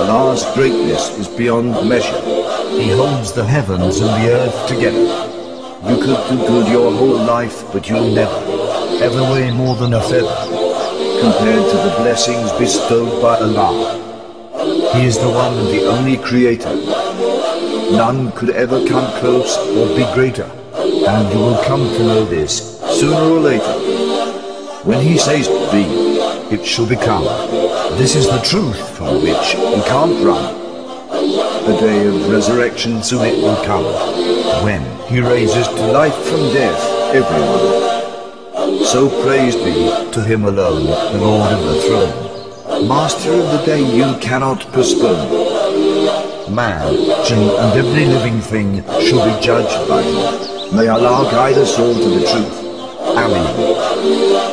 Allah's greatness is beyond measure. He holds the heavens and the earth together. You could do good your whole life, but you'll never, ever weigh more than a feather, compared to the blessings bestowed by Allah. He is the one and the only creator. None could ever come close or be greater, and you will come to know this sooner or later. When he says be, it shall become. This is the truth from which you can't run. The day of resurrection soon it will come, when he raises to life from death everyone. So praise be to him alone, the Lord of the throne, master of the day you cannot postpone. Man, jinn and every living thing shall be judged by him. May Allah guide us all to the truth. Ameen.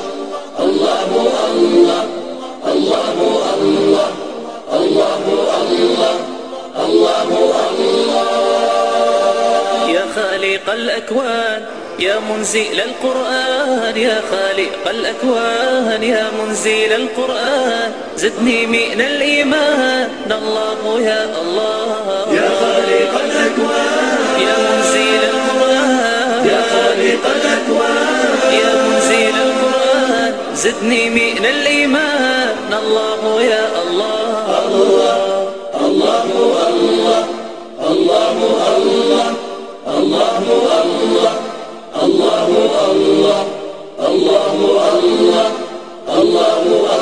يا خالق الأكوان يا منزل القرآن، يا خالق الأكوان يا منزل القرآن، زدني من الإيمان الله يا الله. يا خالق الأكوان يا منزل القرآن، يا خالق الأكوان يا منزل القرآن، زدني من الإيمان الله يا الله. الله الله الله الله الله الله الله الله الله الله الله الله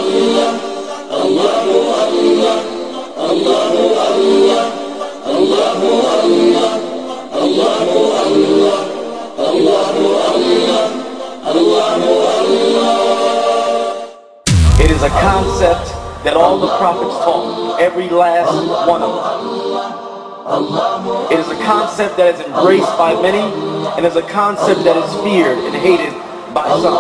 It is a concept that all the prophets taught, every last one of them. It is a concept that is embraced by many, and is a concept that is feared and hated by some.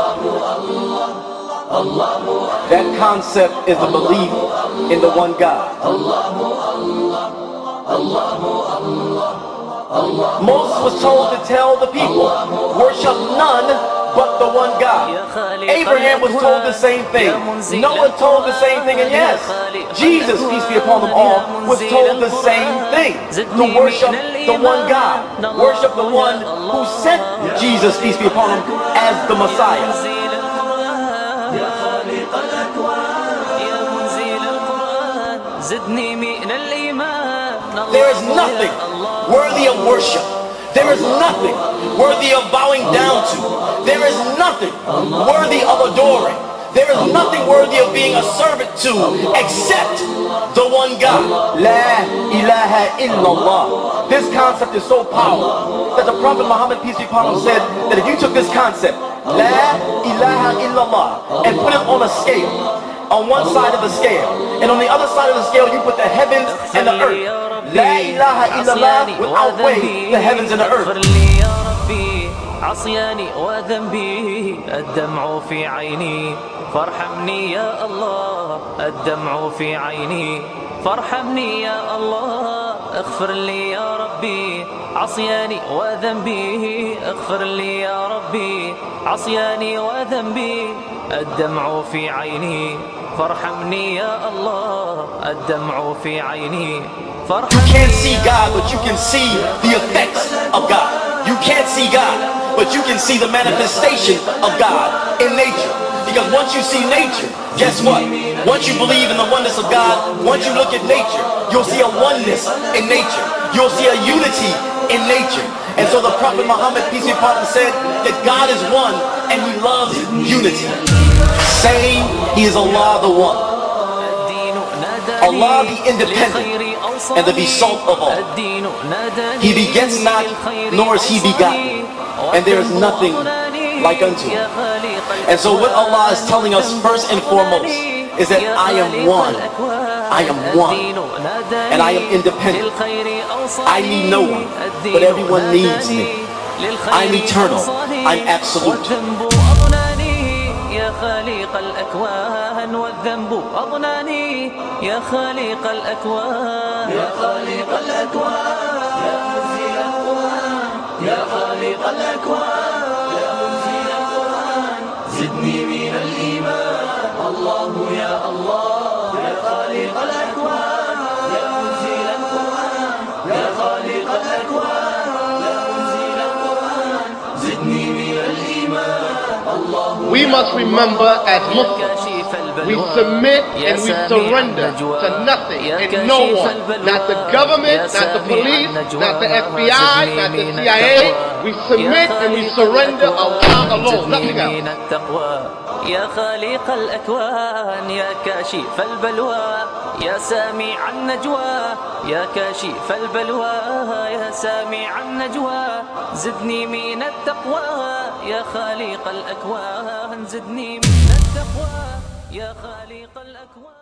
That concept is the belief in the one God. Moses was told to tell the people, worship none but the one God. Abraham was told the same thing. Noah told the same thing. And yes, Jesus, peace be upon them all, was told the same thing. To worship the one God. Worship the one who sent Jesus, peace be upon him, as the Messiah. There is nothing worthy of worship. There is nothing worthy of bowing down to. There is nothing worthy of adoring. There is nothing worthy of being a servant to except the one God. La ilaha illallah. This concept is so powerful that the Prophet Muhammad, peace be upon him, said that if you took this concept, La ilaha illallah, and put it on a scale, on one side of the scale, and on the other side of the scale you put the heavens and the earth. La ilaha illallah will outweigh the heavens and the earth. عصياني وذنبي الدمع في عيني فارحمني يا الله، الدمع في عيني فارحمني يا الله، اغفر لي يا ربي عصياني وذنبي، اغفر لي يا ربي عصياني وذنبي، الدمع في عيني فارحمني يا الله، الدمع في عيني فارحمني. You can't see God, but you can see the effects of God. You can't see God, but you can see the manifestation of God in nature. Because once you see nature, guess what? Once you believe in the oneness of God, once you look at nature, you'll see a oneness in nature. You'll see a unity in nature. And so the Prophet Muhammad, peace be upon him, said that God is one and he loves unity. Saying he is Allah the one. Allah the independent and the besought of all. He begets not, nor is he begotten, and there is nothing like unto him. And so what Allah is telling us first and foremost is that I am one. I am one. And I am independent. I need no one, but everyone needs me. I'm eternal. I'm absolute. يا خالق الأكوان والذنب أضناني، يا خالق الأكوان يا خالق الأكوان يا منزل القرآن، يا خالق الأكوان يا منزل القرآن، زدني من الإيمان الله يا الله، يا خالق الأكوان يا we must remember as Muslims, we submit and we surrender to nothing and no one, not the government, not the police, not the FBI, not the CIA. We submit and we surrender Allah alone, nothing else. يا خالق الأكوان يا كاشف البلوى يا سامع النجوى يا كاشف البلوى يا سامع النجوى زدني من التقوى يا خالق الأكوان زدني من التقوى يا خالق الأكوان.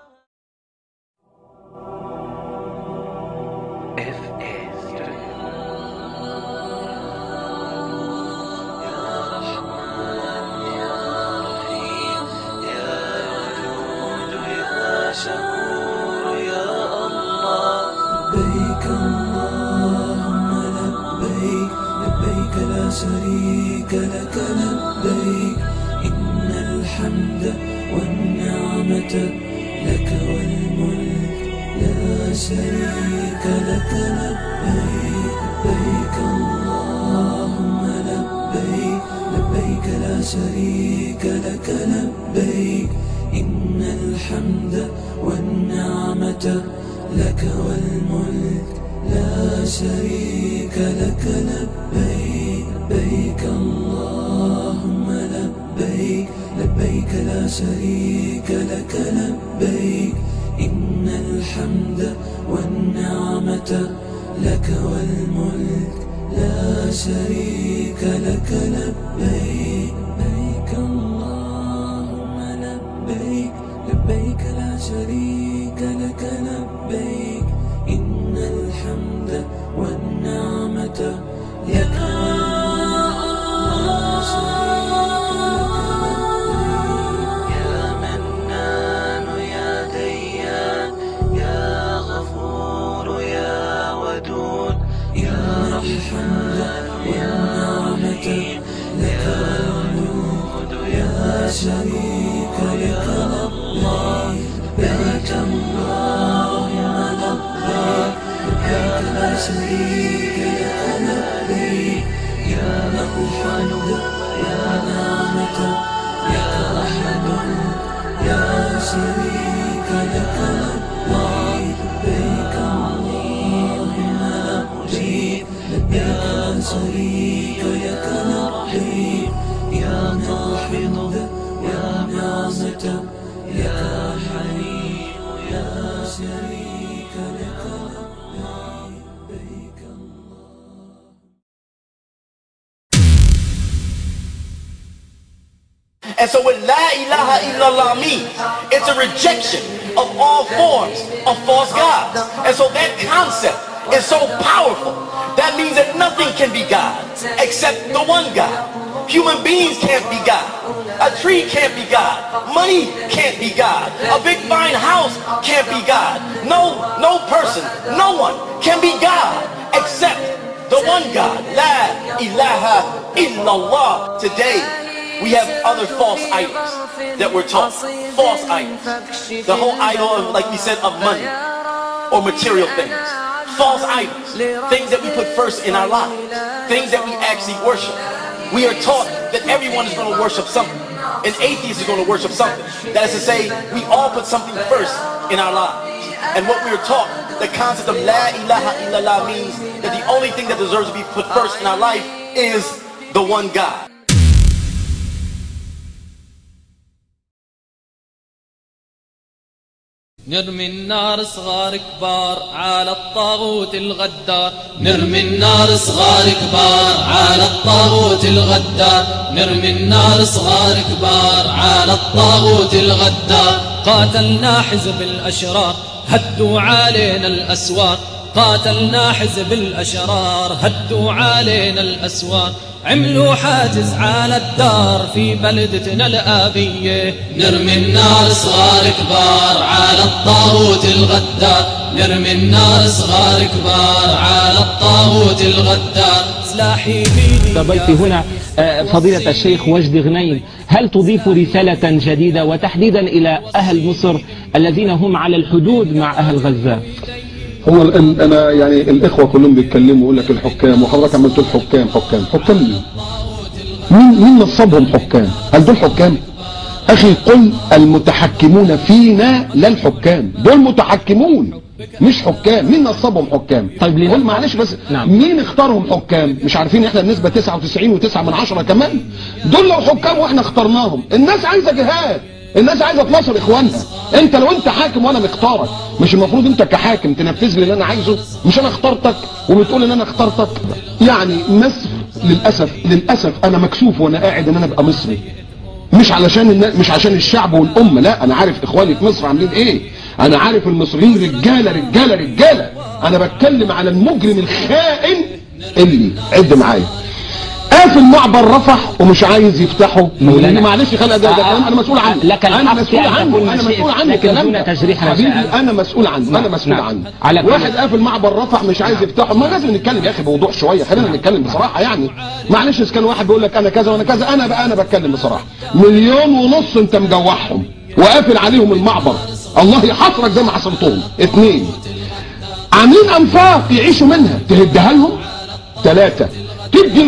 شكور يا الله لبيك اللهم لبيك لبيك لا شريك لك لبيك إن الحمد والنعمة لك والملك لا شريك لك لبيك لبيك اللهم لبيك لبيك لا شريك لك لبيك إن الحمد والنعمة لك والملك لا شريك لك لبيك لبيك اللهم لبيك لبيك لا شريك لك لبيك إن الحمد والنعمة لك والملك لا شريك لك لبيك لبيك اللهم لبيك لبيك لا شريك لك لبيك إن الحمد والنعمة لك لا شريك لك لبيك يا منان يا ديان يا غفور يا ودود يا رحمن والنعمة لك والملك لا شريك لك لبيك اللهم لبيك لبيك لا شريك لك لبيك يا الحمد يا نعمة يا أحد يا شريك لك لبيك اللهم لبيك لبيك لا شريك لك لبيك يا الحمد يا نعمة يا حليم يا شريك لك لبيك And so what La ilaha illallah means, it's a rejection of all forms of false gods. And so that concept is so powerful. That means that nothing can be God except the one God. Human beings can't be God. A tree can't be God. Money can't be God. A big fine house can't be God. No person, no one can be God except the one God. La ilaha illallah. Today, we have other false idols that we're taught. False idols. The whole idol of, like we said, of money or material things. False idols. Things that we put first in our lives. Things that we actually worship. We are taught that everyone is going to worship something. An atheist is going to worship something. That is to say, we all put something first in our lives. And what we are taught, the concept of La ilaha illallah means that the only thing that deserves to be put first in our life is the one God. نرمي النار صغار كبار على الطاغوت الغدار نرمي النار صغار كبار على الطاغوت الغدار نرمي النار صغار كبار على الطاغوت الغدار قاتلنا حزب الأشرار هدوا علينا الأسوار قاتلنا حزب الأشرار هدوا علينا الأسوار عملوا حاجز على الدار في بلدتنا الآبية نرمي النار صغار كبار على الطاغوت الغدار نرمي النار صغار كبار على الطاغوت الغدار سلاحي بيدي. ضيفي هنا فضيلة الشيخ وجدي غنيم، هل تضيف رسالة جديدة وتحديدا إلى أهل مصر الذين هم على الحدود مع أهل غزة؟ هو انا يعني الاخوه كلهم بيتكلموا يقول لك الحكام، وحضرتك عمال تقول حكام مين؟ مين نصبهم حكام؟ هل دول حكام؟ اخي قل المتحكمون فينا لا الحكام، دول متحكمون مش حكام. مين نصبهم حكام؟ طيب ليه؟ قول معلش بس. نعم. مين اختارهم حكام؟ مش عارفين احنا النسبة 99.9 كمان؟ دول لو حكام واحنا اخترناهم. الناس عايزة جهاد، الناس عايزة تناصر اخوانها. انت لو انت حاكم وانا مختارك، مش المفروض انت كحاكم تنفذ لي اللي انا عايزه؟ مش انا اخترتك وبتقول ان انا اخترتك؟ يعني مصر للاسف انا مكسوف وانا قاعد ان انا ابقى مصري. مش عشان الشعب والامه، لا، انا عارف اخواني في مصر عاملين ايه. انا عارف المصريين رجاله رجاله رجاله. انا بتكلم على المجرم الخائن اللي عد معايا قافل معبر رفح ومش عايز يفتحه. معلش خلق ده كلام انا مسؤول عنه. انا مسؤول عنه الكلام ده. حبيبي انا مسؤول عنه. واحد قافل معبر رفح مش عايز يفتحه. ما لازم نتكلم يا اخي بوضوح شويه، خلينا نتكلم بصراحه يعني. معلش اذا كان واحد بيقول لك انا كذا وانا كذا، انا بتكلم بصراحه. 1.5 مليون انت مجوعهم وقافل عليهم المعبر، الله يحصرك زي ما حصرتهم. 2 عاملين انفاق يعيشوا منها، تهدها لهم. 3 تدي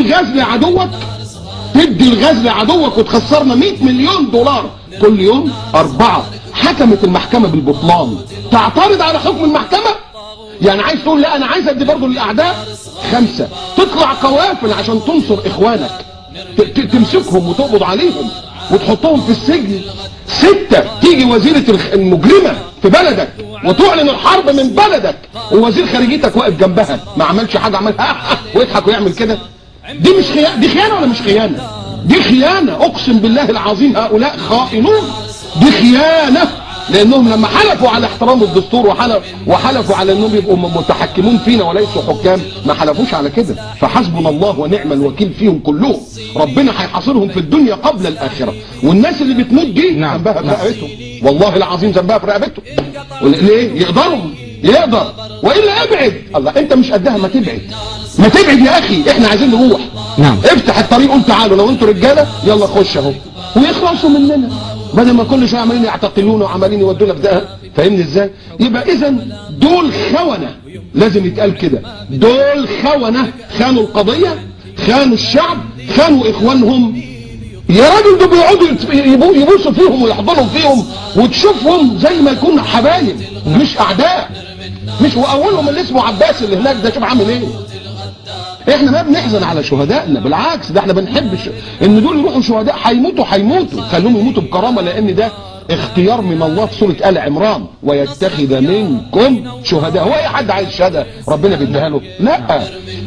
الغاز لعدوك وتخسرنا 100 مليون دولار كل يوم. 4 حكمت المحكمة بالبطلان، تعترض على حكم المحكمة؟ يعني عايز تقول لا انا عايز ادي برضه للاعداء. 5 تطلع قوافل عشان تنصر اخوانك، تمسكهم وتقبض عليهم وتحطهم في السجن. 6 تيجي وزيرة المجرمة في بلدك وتعلن الحرب من بلدك ووزير خارجيتك واقف جنبها ما عملش حاجة، عمل ويضحك ويعمل كده. دي مش خيانة؟ دي خيانة ولا مش خيانة؟ دي خيانة، اقسم بالله العظيم هؤلاء خائنون. دي خيانة، لانهم لما حلفوا على احترام الدستور وحلفوا على انهم يبقوا متحكمون فينا وليسوا حكام، ما حلفوش على كده. فحسبنا الله ونعم الوكيل فيهم كلهم. ربنا هيحاصرهم في الدنيا قبل الاخره. والناس اللي بتموت دي ذنبها في رقبتهم، والله العظيم ذنبها في رقبتهم. ليه؟ يقدر والا ابعد. الله انت مش قدها، ما تبعد يا اخي. احنا عايزين نروح. نعم. افتح الطريق قول تعالوا لو انتوا رجاله يلا خش اهو ويخلصوا مننا، بدل ما كل شويه عمالين يعتقلونا وعمالين يودونا في دقه. فاهمني ازاي؟ يبقى اذا دول خونه، لازم يتقال كده. دول خونه، خانوا القضيه، خانوا الشعب، خانوا اخوانهم. يا راجل دول بيقعدوا يبوسوا فيهم ويحضنوا فيهم وتشوفهم زي ما يكونوا حبايب مش اعداء. مش واولهم اللي اسمه عباس اللي هناك ده، شوف عامل ايه. احنا ما بنحزن على شهدائنا، بالعكس ده احنا بنحب ان دول يروحوا شهداء. هيموتوا خلوهم يموتوا بكرامه، لان ده اختيار من الله في سوره ال عمران، ويتخذ منكم شهداء. هو اي حد عايز شهاده ربنا بيديها له؟ لا.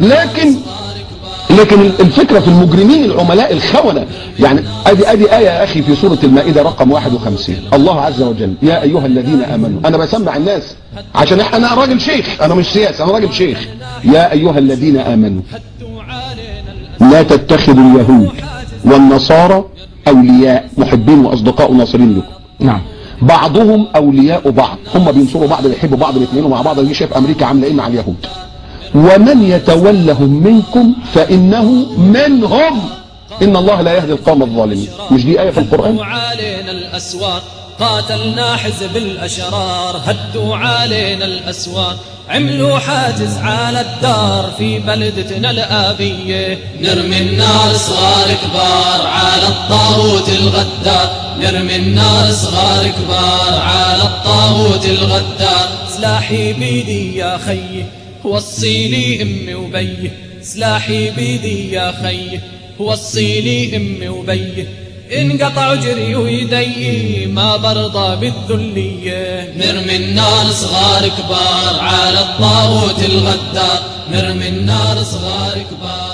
لكن الفكره في المجرمين العملاء الخونه. يعني ادي ايه يا اخي في سوره المائده رقم 51، الله عز وجل يا ايها الذين امنوا. انا بسمع الناس عشان انا راجل شيخ، انا مش سياسي، انا راجل شيخ. يا ايها الذين امنوا لا تتخذوا اليهود والنصارى اولياء، محبين واصدقاء ناصرين لكم. نعم. بعضهم اولياء بعض، هم بينصروا بعض، بيحبوا بعض، بيتمنوا مع بعض. دي شايف امريكا عامله ايه مع اليهود. ومن يتولهم منكم فانه منهم ان الله لا يهدي القوم الظالمين. مش دي ايه في القران؟ علينا الاسوار قاتلنا حزب الاشرار، هدوا علينا الاسوار عملوا حاجز على الدار في بلدتنا الآبية. نرمي النار صغار كبار على الطاغوت الغدار، نرمي النار صغار كبار على الطاغوت الغدار. سلاحي بيدي يا خي وصيلي امي وبيه، سلاحي بيدي يا خي وصيلي امي وبيه. انقطع جري ويدي ما برضى بالذلية. نرمي النار صغار كبار على الطاغوت الغدار، نرمي النار صغار كبار.